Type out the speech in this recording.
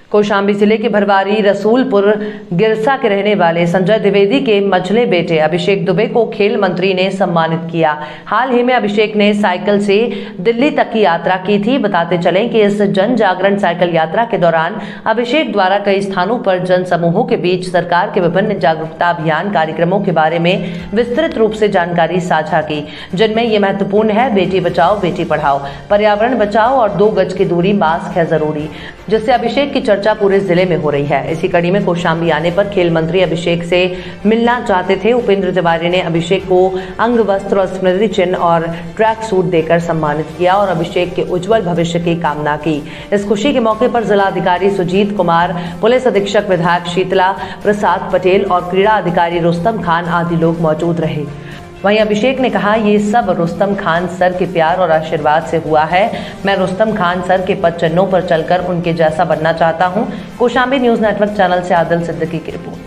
कौशाम्बी जिले के भरवारी रसूलपुर गिरसा के रहने वाले संजय द्विवेदी के मझले बेटे अभिषेक दुबे को खेल मंत्री ने सम्मानित किया। हाल ही में अभिषेक ने साइकिल से दिल्ली तक की यात्रा की थी। बताते चलें कि इस जन जागरण साइकिल यात्रा के दौरान अभिषेक द्वारा कई स्थानों पर जन समूहों के बीच सरकार के विभिन्न जागरूकता अभियान कार्यक्रमों के बारे में विस्तृत रूप से जानकारी साझा की, जिनमें ये महत्वपूर्ण है: बेटी बचाओ बेटी पढ़ाओ, पर्यावरण बचाओ और 2 गज की दूरी, मास्क है जरूरी, जिससे अभिषेक की चर्चा पूरे जिले में हो रही है। इसी कड़ी में कौशाम्बी आने पर खेल मंत्री अभिषेक से मिलना चाहते थे। उपेंद्र तिवारी ने अभिषेक को अंग वस्त्र और स्मृति चिन्ह और ट्रैक सूट देकर सम्मानित किया और अभिषेक के उज्जवल भविष्य की कामना की। इस खुशी के मौके पर जिलाधिकारी सुजीत कुमार, पुलिस अधीक्षक विधायक शीतला प्रसाद पटेल और क्रीड़ा अधिकारी रुस्तम खान आदि लोग मौजूद रहे। वहीं अभिषेक ने कहा, ये सब रुस्तम खान सर के प्यार और आशीर्वाद से हुआ है। मैं रुस्तम खान सर के पद चिन्हों पर चलकर उनके जैसा बनना चाहता हूं। कौशाम्बी न्यूज नेटवर्क चैनल से आदिल सिद्दीकी की रिपोर्ट।